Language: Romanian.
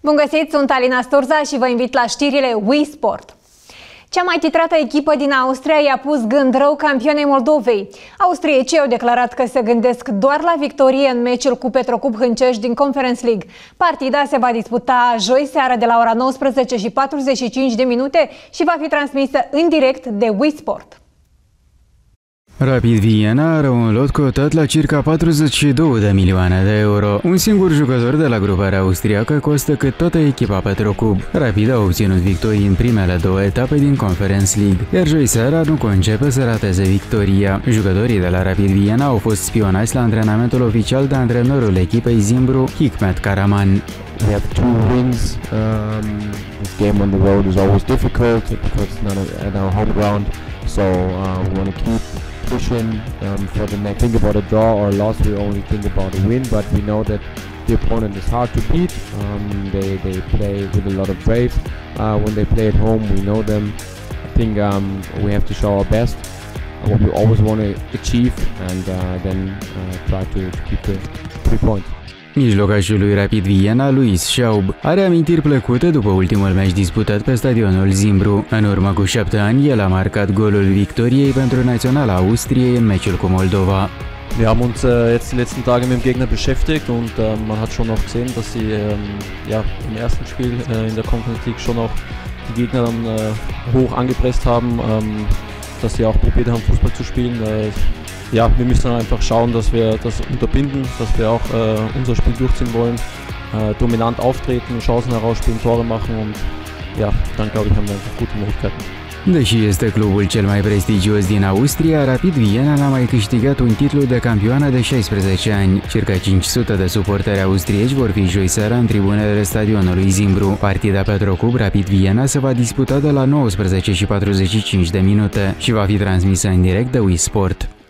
Bun găsit, sunt Alina Sturza și vă invit la știrile Wii Sport. Cea mai titrată echipă din Austria i-a pus gând rău campionei Moldovei. Austriecii au declarat că se gândesc doar la victorie în meciul cu Petrocub Hâncești din Conference League. Partida se va disputa joi seară de la ora 19:45 și va fi transmisă în direct de Wii Sport. Rapid Viena are un lot cotat la circa 42 de milioane de euro. Un singur jucător de la gruparea austriacă costă cât toată echipa Petrocub. Rapid a obținut victorii în primele două etape din Conference League, iar joi seara nu concepe să rateze victoria. Jucătorii de la Rapid Viena au fost spionați la antrenamentul oficial de antrenorul echipei Zimbru, Hikmet Karaman. We have 2 wins. This game on the road is always difficult because it's not at our home ground. So we want to keep pushing for the next. Think about a draw or a loss. We only think about a win, but we know that the opponent is hard to beat. They play with a lot of braves. When they play at home, we know them. I think we have to show our best, what we always want to achieve, and then try to keep the 3 points. Mijlocașul lui Rapid Viena, Luis Schaub, are amintiri plăcute după ultimul meci disputat pe stadionul Zimbru. În urmă cu 7 ani, el a marcat golul victoriei pentru Naționala Austriei în meciul cu Moldova. Wir haben uns jetzt die letzten Tage mit dem Gegner beschäftigt und man hat schon auch gesehen, dass sie im ersten Spiel in der Conference League schon auch die Gegner dann hoch angepresst haben, dass sie auch probiert haben, Fußball zu spielen. Ja, wir müssen einfach schauen, dass wir das unterbinden, dass wir auch unser Spiel durchziehen wollen, dominant auftreten, Chancen herausspielen, Tore machen und ja, dann glaube ich, haben wir einfach gute Möglichkeiten. Deși este clubul cel mai prestigios din Austria, Rapid Viena n-a mai câștigat un titlu de campioană de 16 ani. Circa 500 de suporteri austrieci vor fi joi seara în tribunele stadionului Zimbru. Partida Petrocub Rapid Viena se va disputa de la 19:45 și va fi transmisă în direct de Wii Sport.